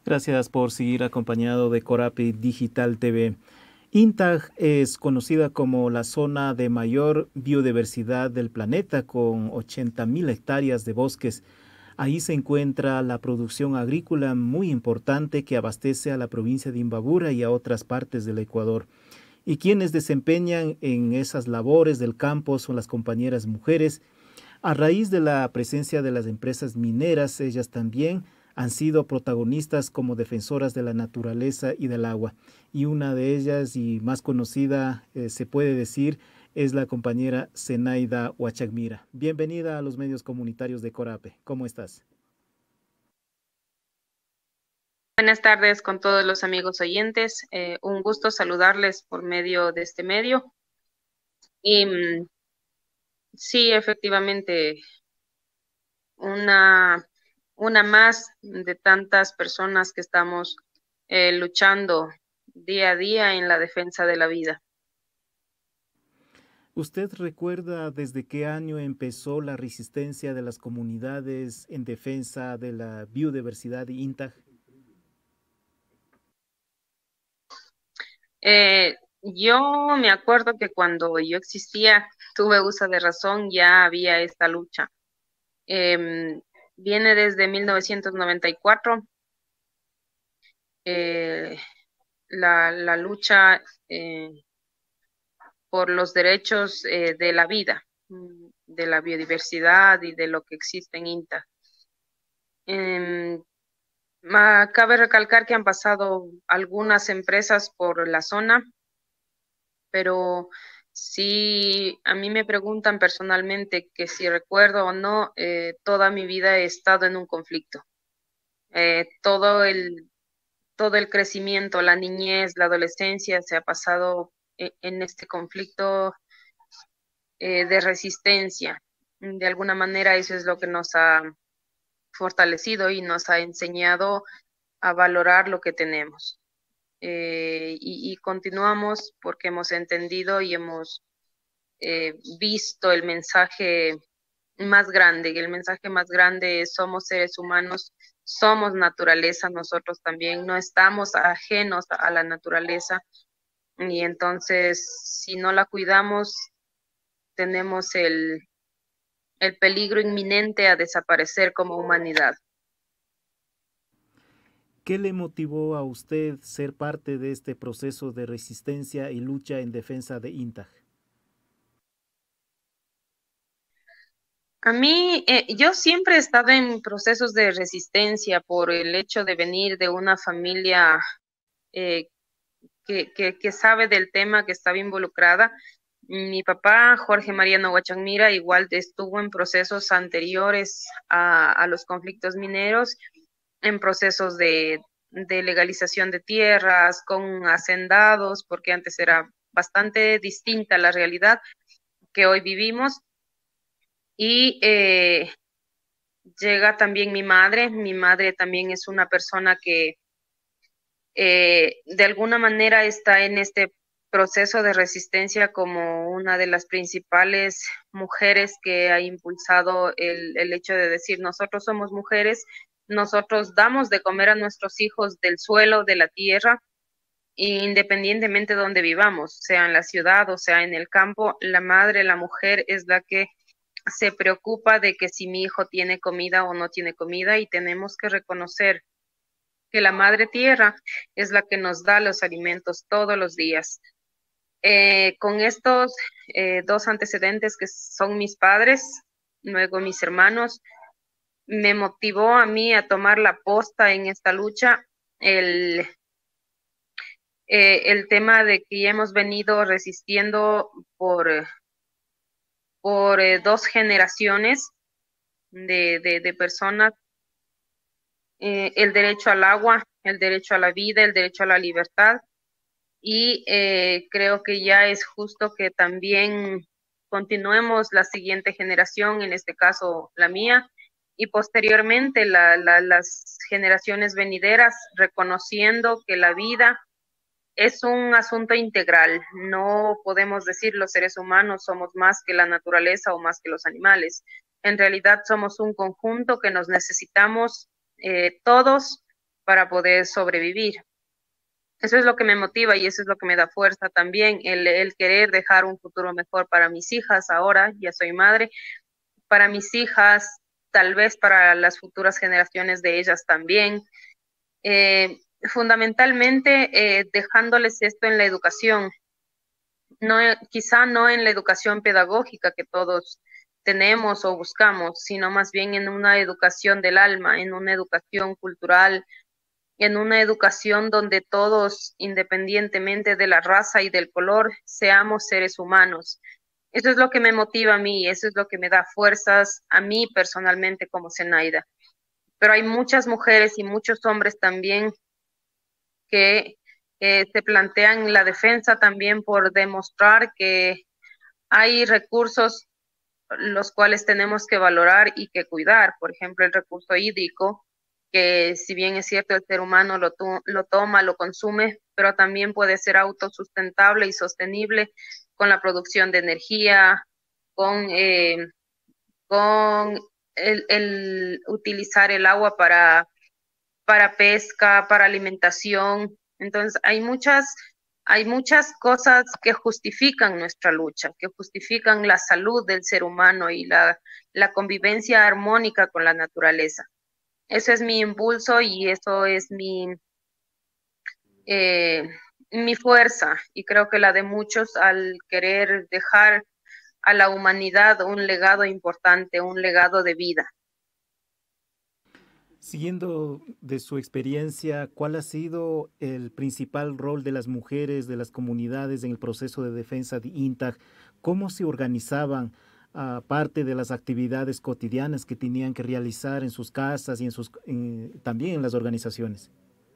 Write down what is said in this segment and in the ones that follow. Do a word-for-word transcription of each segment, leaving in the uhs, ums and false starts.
Gracias por seguir acompañado de Corapi Digital T V. INTAG es conocida como la zona de mayor biodiversidad del planeta, con ochenta mil hectáreas de bosques. Ahí se encuentra la producción agrícola muy importante que abastece a la provincia de Imbabura y a otras partes del Ecuador. Y quienes desempeñan en esas labores del campo son las compañeras mujeres. A raíz de la presencia de las empresas mineras, ellas también han sido protagonistas como defensoras de la naturaleza y del agua. Y una de ellas, y más conocida, eh, se puede decir, es la compañera Zenaida Huachagmira. Bienvenida a los medios comunitarios de Corape. ¿Cómo estás? Buenas tardes con todos los amigos oyentes. Eh, un gusto saludarles por medio de este medio. Y mm, sí, efectivamente, una, una más de tantas personas que estamos eh, luchando día a día en la defensa de la vida. ¿Usted recuerda desde qué año empezó la resistencia de las comunidades en defensa de la biodiversidad de INTAG? Eh, yo me acuerdo que cuando yo existía, tuve uso de razón, ya había esta lucha. Em, Viene desde mil novecientos noventa y cuatro. Eh, la, la lucha eh, por los derechos eh, de la vida, mm, de la biodiversidad y de lo que existe en INTA. Eh, Cabe recalcar que han pasado algunas empresas por la zona, pero si a mí me preguntan personalmente que si recuerdo o no, eh, toda mi vida he estado en un conflicto. Eh, todo el, todo el crecimiento, la niñez, la adolescencia se ha pasado e- en este conflicto eh, de resistencia. De alguna manera eso es lo que nos ha fortalecido y nos ha enseñado a valorar lo que tenemos. Eh, y, y, continuamos porque hemos entendido y hemos eh, visto el mensaje más grande. Y el mensaje más grande es: somos seres humanos, somos naturaleza, nosotros también, no estamos ajenos a la naturaleza. Y entonces, si no la cuidamos, tenemos el, el peligro inminente a desaparecer como humanidad. ¿Qué le motivó a usted ser parte de este proceso de resistencia y lucha en defensa de INTAG? A mí, eh, yo siempre he estado en procesos de resistencia por el hecho de venir de una familia eh, que, que, que sabe del tema, que estaba involucrada. Mi papá, Jorge Mariano Huachagmira, igual estuvo en procesos anteriores a, a los conflictos mineros, en procesos de, de legalización de tierras, con hacendados, porque antes era bastante distinta la realidad que hoy vivimos. Y eh, llega también mi madre. Mi madre también es una persona que eh, de alguna manera está en este proceso de resistencia como una de las principales mujeres que ha impulsado el, el hecho de decir: nosotros somos mujeres, nosotros damos de comer a nuestros hijos del suelo, de la tierra, independientemente de donde vivamos, sea en la ciudad o sea en el campo. La madre, la mujer es la que se preocupa de que si mi hijo tiene comida o no tiene comida, y tenemos que reconocer que la madre tierra es la que nos da los alimentos todos los días. Eh, con estos eh, dos antecedentes que son mis padres, luego mis hermanos, me motivó a mí a tomar la posta en esta lucha el, eh, el tema de que ya hemos venido resistiendo por, por eh, dos generaciones de, de, de personas, eh, el derecho al agua, el derecho a la vida, el derecho a la libertad. Y eh, creo que ya es justo que también continuemos la siguiente generación, en este caso la mía, y posteriormente la, la, las generaciones venideras, reconociendo que la vida es un asunto integral. No podemos decir los seres humanos somos más que la naturaleza o más que los animales. En realidad somos un conjunto que nos necesitamos eh, todos para poder sobrevivir. Eso es lo que me motiva y eso es lo que me da fuerza también, el, el querer dejar un futuro mejor para mis hijas ahora, ya soy madre, para mis hijas, tal vez para las futuras generaciones de ellas también. Eh, fundamentalmente eh, dejándoles esto en la educación, no, quizá no en la educación pedagógica que todos tenemos o buscamos, sino más bien en una educación del alma, en una educación cultural, en una educación donde todos, independientemente de la raza y del color, seamos seres humanos. Eso es lo que me motiva a mí, eso es lo que me da fuerzas a mí personalmente como Zenaida. Pero hay muchas mujeres y muchos hombres también que eh, se plantean la defensa también por demostrar que hay recursos los cuales tenemos que valorar y que cuidar. Por ejemplo, el recurso hídrico, que si bien es cierto el ser humano lo, to lo toma, lo consume, pero también puede ser autosustentable y sostenible con la producción de energía, con, eh, con el, el utilizar el agua para para pesca, para alimentación. Entonces, hay muchas, hay muchas cosas que justifican nuestra lucha, que justifican la salud del ser humano y la, la convivencia armónica con la naturaleza. Ese es mi impulso y eso es mi, eh, mi fuerza y creo que la de muchos al querer dejar a la humanidad un legado importante, un legado de vida. Siguiendo de su experiencia, ¿cuál ha sido el principal rol de las mujeres, de las comunidades en el proceso de defensa de INTAG? ¿Cómo se organizaban, aparte de las actividades cotidianas que tenían que realizar en sus casas y en sus, en, también en las organizaciones?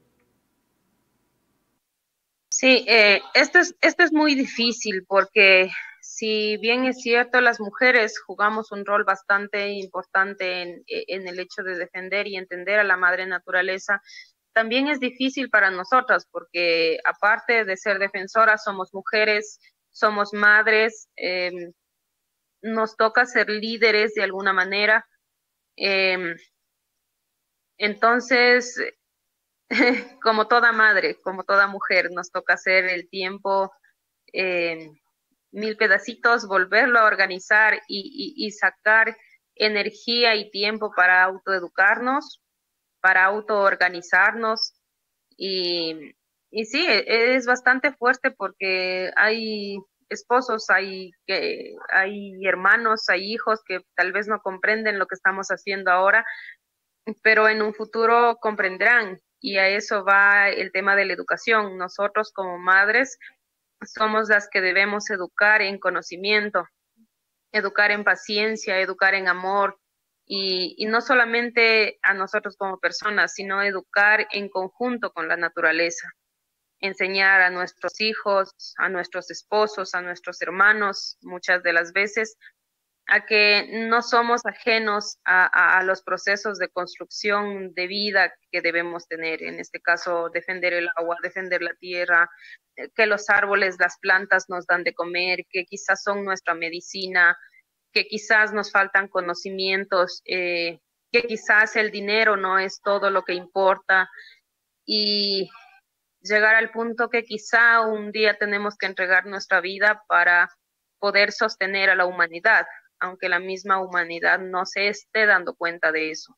Sí, eh, esto es, esto es muy difícil porque si bien es cierto, las mujeres jugamos un rol bastante importante en, en el hecho de defender y entender a la madre naturaleza, también es difícil para nosotras porque aparte de ser defensoras, somos mujeres, somos madres, eh, nos toca ser líderes de alguna manera. Eh, entonces, como toda madre, como toda mujer, nos toca hacer el tiempo eh, mil pedacitos, volverlo a organizar y, y, y sacar energía y tiempo para autoeducarnos, para autoorganizarnos. Y, y sí, es bastante fuerte porque hay esposos, hay, que, hay hermanos, hay hijos que tal vez no comprenden lo que estamos haciendo ahora, pero en un futuro comprenderán. Y a eso va el tema de la educación. Nosotros como madres somos las que debemos educar en conocimiento, educar en paciencia, educar en amor, y, y no solamente a nosotros como personas, sino educar en conjunto con la naturaleza, enseñar a nuestros hijos, a nuestros esposos, a nuestros hermanos, muchas de las veces, a que no somos ajenos a, a, a, los procesos de construcción de vida que debemos tener. En este caso, defender el agua, defender la tierra, que los árboles, las plantas nos dan de comer, que quizás son nuestra medicina, que quizás nos faltan conocimientos, eh, que quizás el dinero no es todo lo que importa y llegar al punto que quizá un día tenemos que entregar nuestra vida para poder sostener a la humanidad, aunque la misma humanidad no se esté dando cuenta de eso.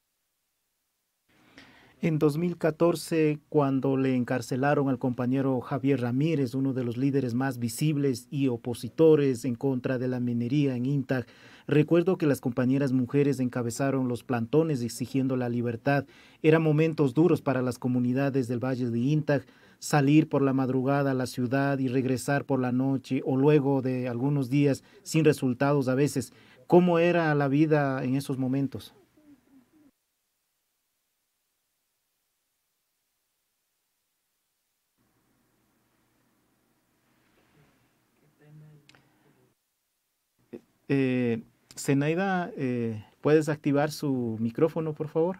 En dos mil catorce, cuando le encarcelaron al compañero Javier Ramírez, uno de los líderes más visibles y opositores en contra de la minería en INTAG, recuerdo que las compañeras mujeres encabezaron los plantones exigiendo la libertad. Eran momentos duros para las comunidades del Valle de INTAG, salir por la madrugada a la ciudad y regresar por la noche o luego de algunos días sin resultados a veces. ¿Cómo era la vida en esos momentos? Eh, Zenaida, eh, ¿puedes activar su micrófono, por favor?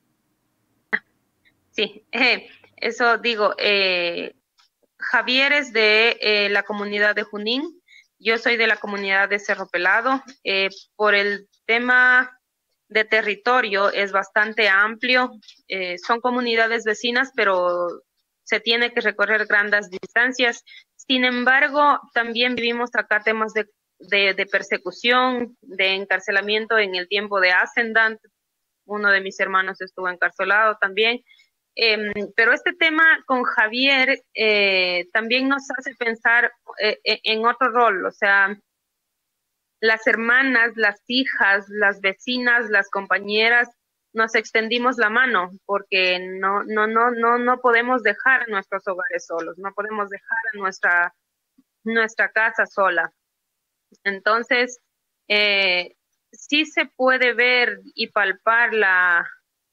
Sí, eh, eso digo, eh, Javier es de eh, la comunidad de Junín, yo soy de la comunidad de Cerro Pelado. Eh, por el tema de territorio es bastante amplio. Eh, son comunidades vecinas, pero se tiene que recorrer grandes distancias. Sin embargo, también vivimos acá temas de, de, de persecución, de encarcelamiento en el tiempo de Ascendant. Uno de mis hermanos estuvo encarcelado también. Eh, pero este tema con Javier eh, también nos hace pensar eh, en otro rol, o sea, las hermanas, las hijas, las vecinas, las compañeras, nos extendimos la mano porque no, no, no, no, no podemos dejar nuestros hogares solos, no podemos dejar nuestra, nuestra casa sola. Entonces, eh, sí se puede ver y palpar la,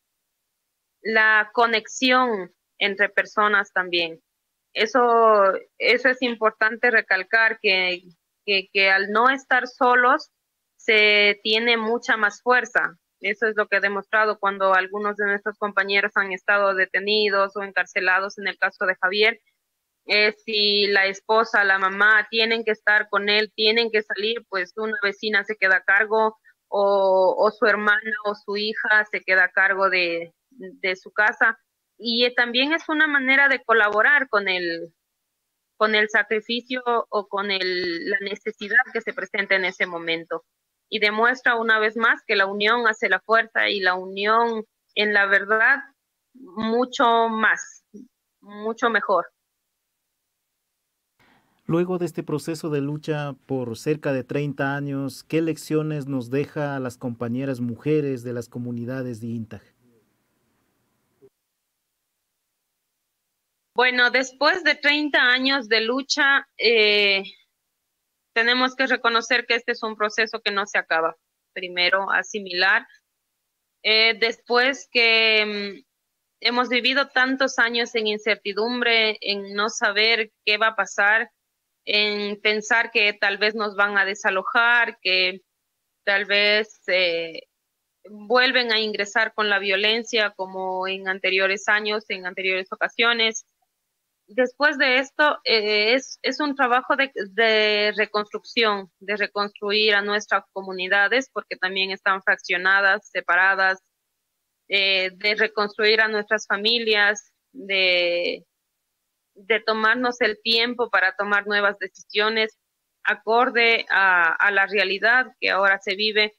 la conexión entre personas también. Eso, eso es importante recalcar, que, que, que al no estar solos se tiene mucha más fuerza. Eso es lo que he demostrado cuando algunos de nuestros compañeros han estado detenidos o encarcelados. En el caso de Javier, eh, si la esposa, la mamá tienen que estar con él, tienen que salir, pues una vecina se queda a cargo, o, o su hermana o su hija se queda a cargo de, de su casa. Y también es una manera de colaborar con el, con el sacrificio o con el, la necesidad que se presenta en ese momento. Y demuestra una vez más que la unión hace la fuerza, y la unión en la verdad mucho más, mucho mejor. Luego de este proceso de lucha por cerca de treinta años, ¿qué lecciones nos deja a las compañeras mujeres de las comunidades de INTAJ? Bueno, después de treinta años de lucha, eh, tenemos que reconocer que este es un proceso que no se acaba. Primero, asimilar. Eh, después que mm, hemos vivido tantos años en incertidumbre, en no saber qué va a pasar, en pensar que tal vez nos van a desalojar, que tal vez eh, vuelven a ingresar con la violencia como en anteriores años, en anteriores ocasiones. Después de esto, eh, es, es un trabajo de, de reconstrucción, de reconstruir a nuestras comunidades, porque también están fraccionadas, separadas, eh, de reconstruir a nuestras familias, de, de tomarnos el tiempo para tomar nuevas decisiones acorde a, a la realidad que ahora se vive,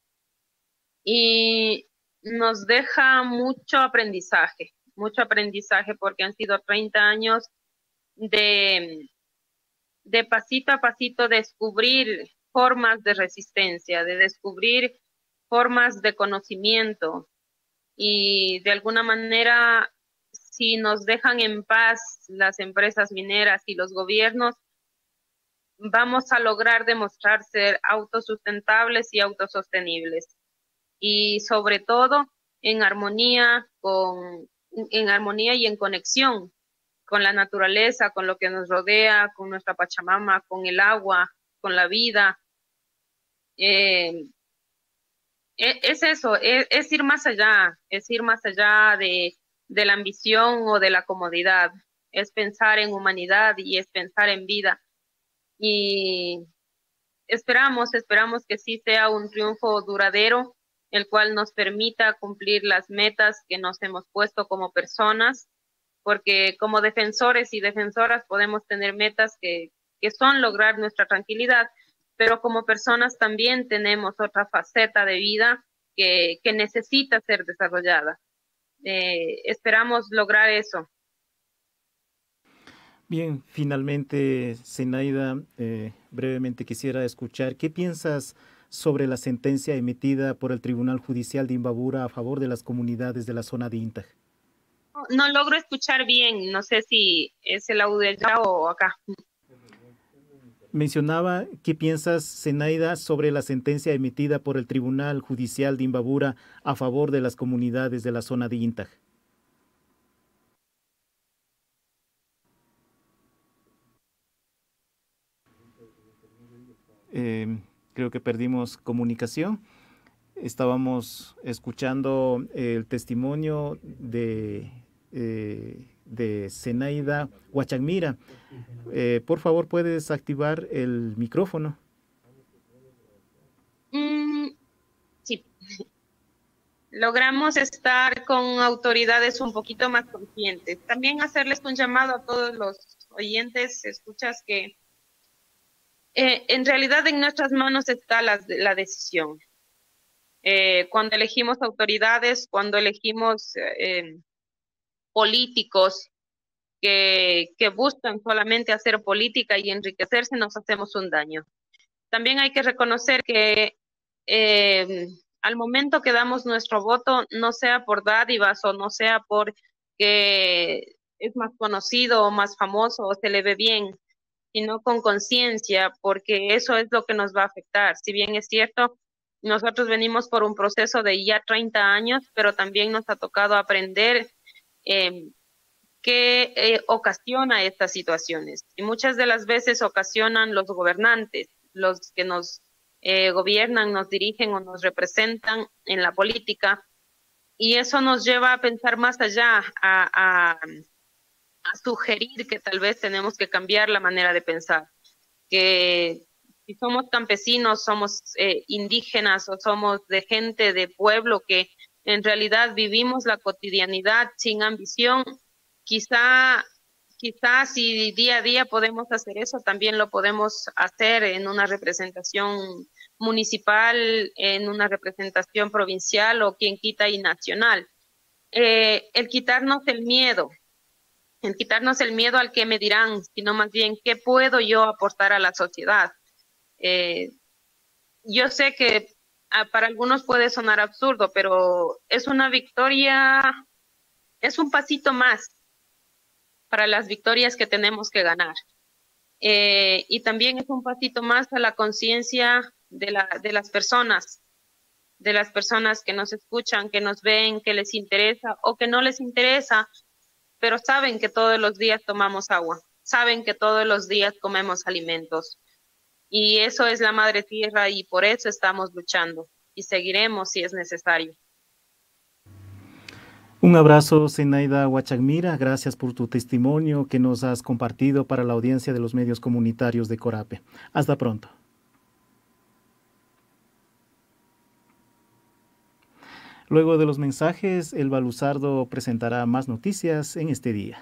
y nos deja mucho aprendizaje, mucho aprendizaje porque han sido treinta años de, de pasito a pasito descubrir formas de resistencia, de descubrir formas de conocimiento, y de alguna manera, si nos dejan en paz las empresas mineras y los gobiernos, vamos a lograr demostrar ser autosustentables y autosostenibles, y sobre todo en armonía con, en armonía y en conexión con la naturaleza, con lo que nos rodea, con nuestra Pachamama, con el agua, con la vida. Eh, es eso, es, es, ir más allá, es ir más allá de, de la ambición o de la comodidad, es pensar en humanidad y es pensar en vida. Y esperamos, esperamos que sí sea un triunfo duradero, el cual nos permita cumplir las metas que nos hemos puesto como personas, porque como defensores y defensoras podemos tener metas que, que son lograr nuestra tranquilidad, pero como personas también tenemos otra faceta de vida que, que necesita ser desarrollada. Eh, esperamos lograr eso. Bien, finalmente, Zenaida, eh, brevemente quisiera escuchar, ¿qué piensas sobre la sentencia emitida por el Tribunal Judicial de Imbabura a favor de las comunidades de la zona de INTAJ? No, no logro escuchar bien, no sé si es el audio allá o acá. Mencionaba, ¿qué piensas, Zenaida, sobre la sentencia emitida por el Tribunal Judicial de Imbabura a favor de las comunidades de la zona de INTAJ? Eh, creo que perdimos comunicación. Estábamos escuchando el testimonio de, eh, de Zenaida Huachagmira. Eh, por favor, ¿puedes activar el micrófono? Mm, sí. logramos estar con autoridades un poquito más conscientes. También hacerles un llamado a todos los oyentes, escuchas, que eh, en realidad en nuestras manos está la, la decisión. Eh, cuando elegimos autoridades, cuando elegimos eh, políticos que, que buscan solamente hacer política y enriquecerse, nos hacemos un daño. También hay que reconocer que eh, al momento que damos nuestro voto, no sea por dádivas o no sea por que es más conocido o más famoso o se le ve bien, sino con conciencia, porque eso es lo que nos va a afectar. Si bien es cierto, nosotros venimos por un proceso de ya treinta años, pero también nos ha tocado aprender eh, qué eh, ocasiona estas situaciones. Y muchas de las veces ocasionan los gobernantes, los que nos eh, gobiernan, nos dirigen o nos representan en la política, y eso nos lleva a pensar más allá, a, a, a sugerir que tal vez tenemos que cambiar la manera de pensar, que si somos campesinos, somos eh, indígenas o somos de gente de pueblo que en realidad vivimos la cotidianidad sin ambición, quizá, quizá si día a día podemos hacer eso, también lo podemos hacer en una representación municipal, en una representación provincial o quien quita y nacional. Eh, el quitarnos el miedo, el quitarnos el miedo al que me dirán, sino más bien qué puedo yo aportar a la sociedad. Eh, yo sé que ah, para algunos puede sonar absurdo, pero es una victoria, es un pasito más para las victorias que tenemos que ganar. Eh, y también es un pasito más a la conciencia de, la, de las personas, de las personas que nos escuchan, que nos ven, que les interesa o que no les interesa, pero saben que todos los días tomamos agua, saben que todos los días comemos alimentos. Y eso es la madre tierra y por eso estamos luchando y seguiremos si es necesario. Un abrazo, Zenaida Huachagmira. Gracias por tu testimonio que nos has compartido para la audiencia de los medios comunitarios de Corape. Hasta pronto. Luego de los mensajes, Elba Luzardo presentará más noticias en este día.